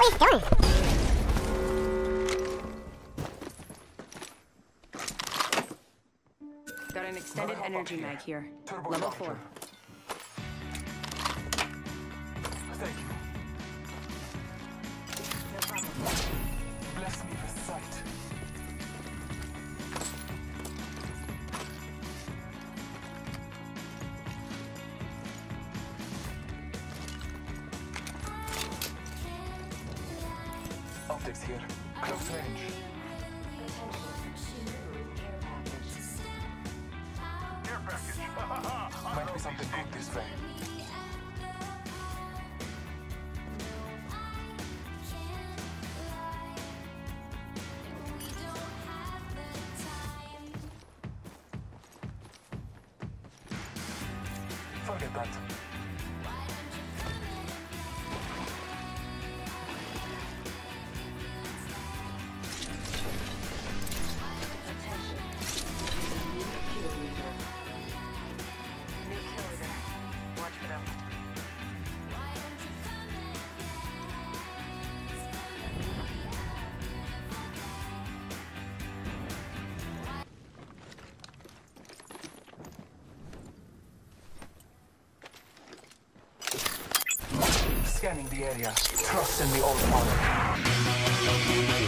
What are you doing? Got an extended energy mag here. Level 4. Thank you. No problem. Bless me with sight. Optics here. Close range. Care package. Might be something good this way. Forget that. New kill leader. Watch for them. Scanning the area. Trust in the old power.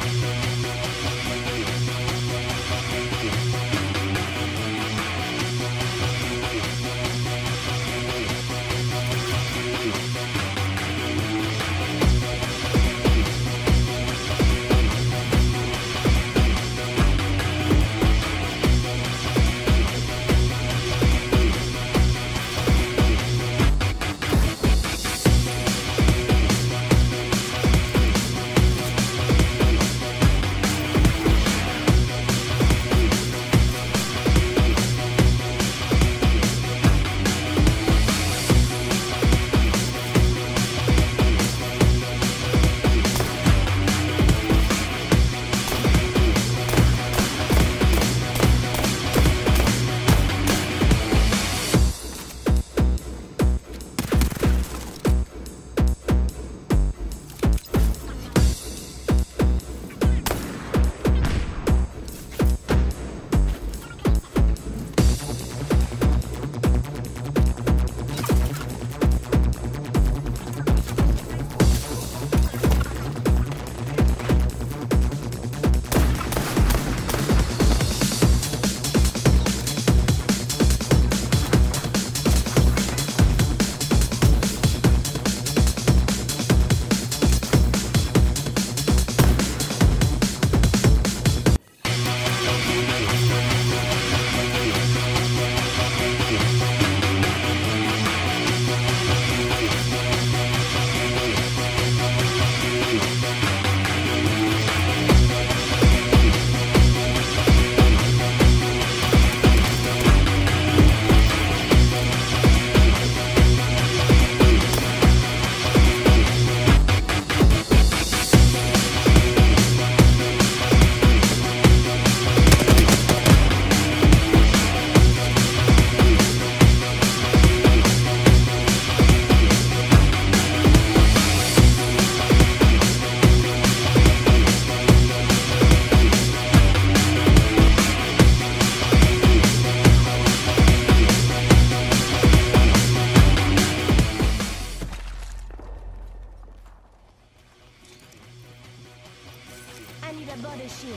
I need a body shield.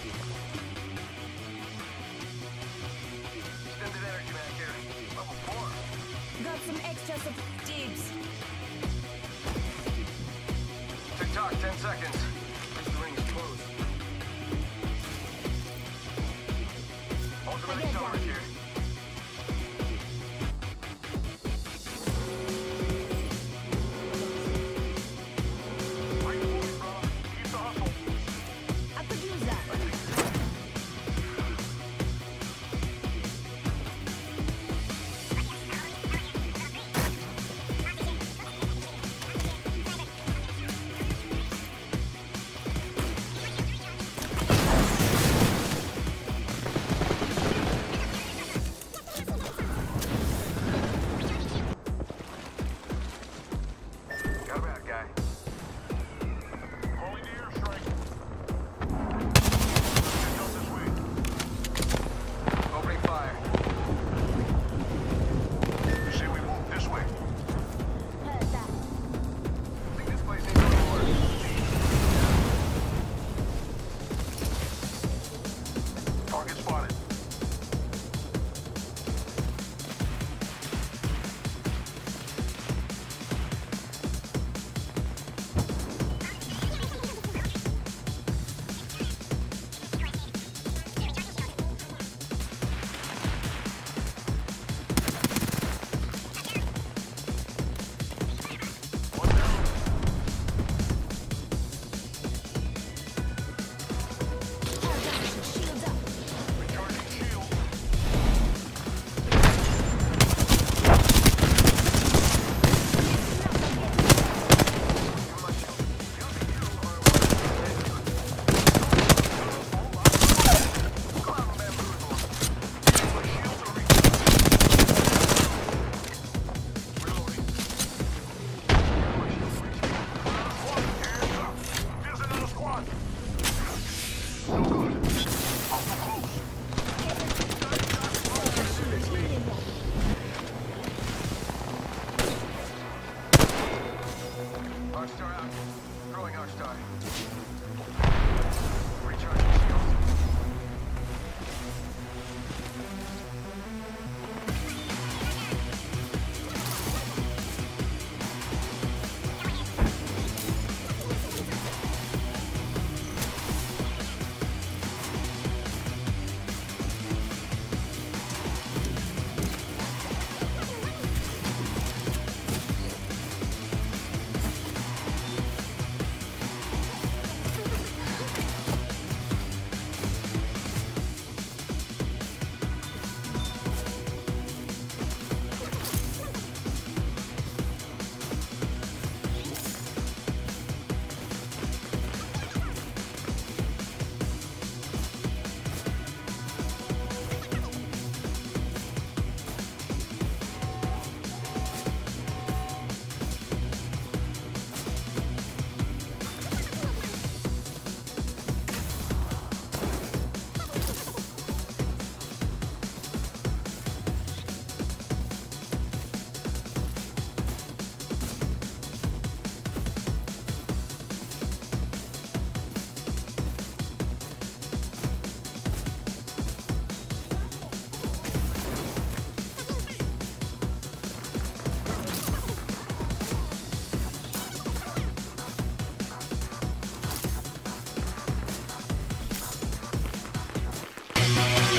Extended energy mag here. Level 4. Got some extra dibs. Tick-tock, 10 seconds. This ring is closed. Ultimate accelerant here. Ring fully, bro. Keep the hustle. I could use that.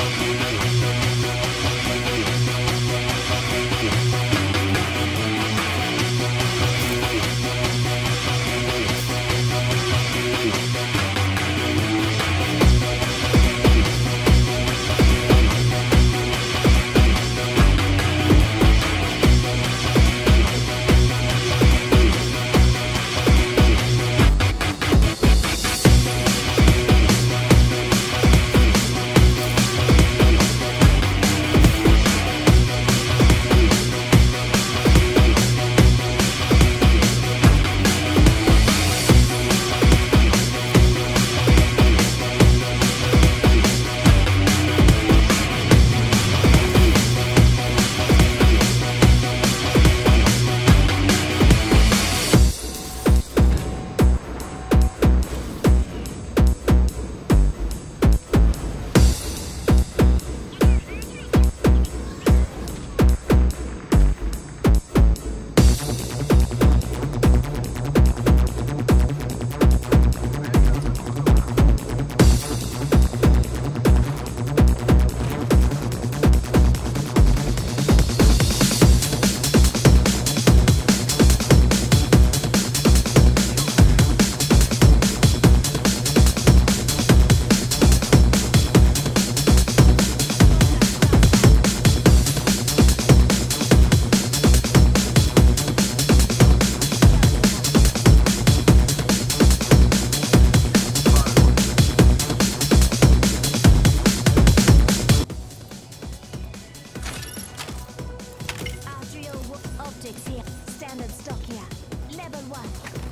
Optics here. Standard stock here. Level 1.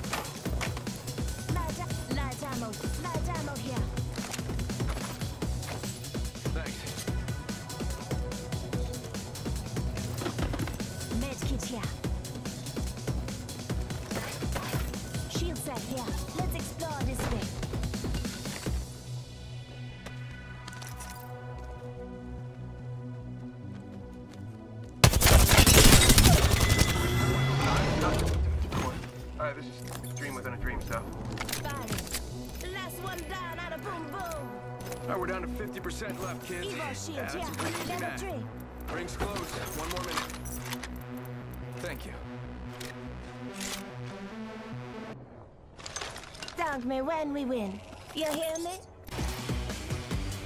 Light ammo. Light ammo here. Thanks. Med kit here. Shield set here. Let's explore this way. Alright, this is a dream within a dream, so. Firing. Last one down out of boom boom. Alright, we're down to 50% left, kids. Evo shield That's here. a pretty easy Level match. 3. Rings closed. One more minute. Thank you. Thank me when we win. You hear me?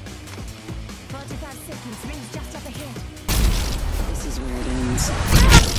45 seconds. Rings just up ahead. This is where it ends.